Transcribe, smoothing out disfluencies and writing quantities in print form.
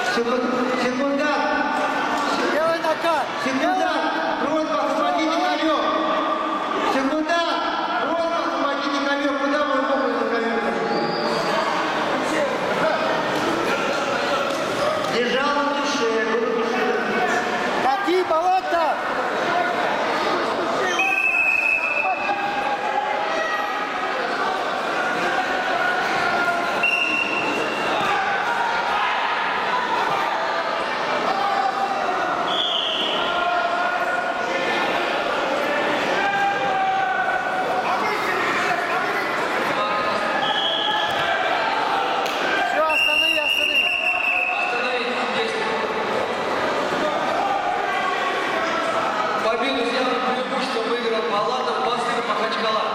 Секундант! Делай накат! Секундант! Просьба освободите ковер! Секундант! Просьба освободите ковер! Куда вы руку за ковер? Лежал на душе. Кати, болото! Победу сделал преимущество выиграл Палатов, Басков, Махачкала.